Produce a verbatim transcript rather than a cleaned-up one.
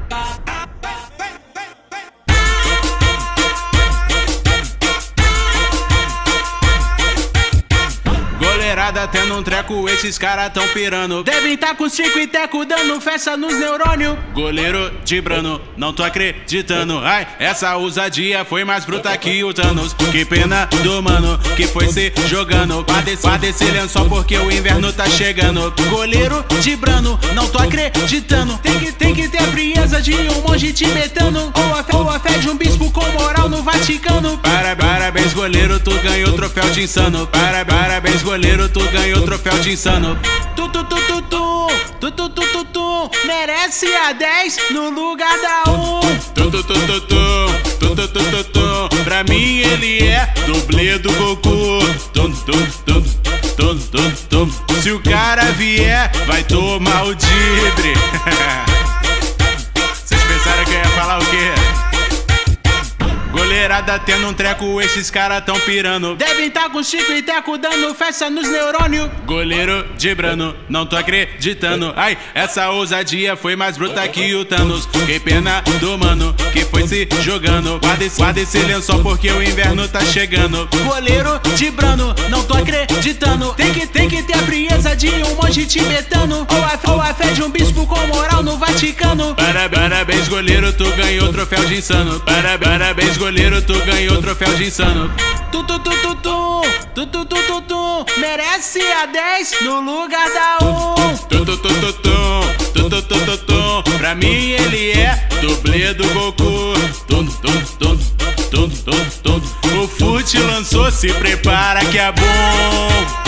Goleirada tendo um treco, esses caras tão pirando. Devem tá com cinco e teco dando festa nos neurônios. Goleiro de Brano, não tô acreditando. Ai, essa ousadia foi mais bruta que o Thanos. Que pena do mano que foi se jogando pra descer, pra descer lençol porque o inverno tá chegando. Goleiro de Brano, não tô acreditando. Tem que, tem que ter a frieza de um monge tibetano, ou a fé, ou a fé de um bispo com moral no Vaticano. Para, parabéns goleiro, tu ganhou o troféu de insano. Para, parabéns goleiro, tu ganhou o troféu de insano. Tu, tu, tu, tu, tu, tu, tu, tu, tu, tu, merece a dez no lugar da um. Tu, tu, tu, tu, tu, tu, tu, tu, tu, tu, pra mim ele é dublê do Goku. Tum, tum, tum, tum, tum, tum. Se o cara vier, vai tomar o dibre. Vocês pensaram que eu ia falar o quê? Goleirada tendo um treco, esses caras tão pirando. Devem tá com Chico e Teco dando festa nos neurônios. Goleiro de Brano, não tô acreditando. Ai, essa ousadia foi mais bruta que o Thanos. Que pena do mano que foi se jogando pra descer, pra descer lençol porque o inverno tá chegando. Goleiro de Brano, não tô acreditando. Tem que, tem que ter a frieza de um monge tibetano, ou a, ou a fé de um bispo com moral no Vaticano. Para, parabéns goleiro, tu ganhou o troféu de insano. Para, parabéns goleiro, tu ganhou o troféu de insano. Tu, tu, tu, tu, tu, tu, tu, tu, tu, tu, merece a dez no lugar da um. Tu, tu, tu, tu, tu, tu, tu, tu, tu, tu, pra mim ele é dublê do Goku. Tum, tum, tum, tum, tum, tum. O Fute lançou, se prepara que é bom.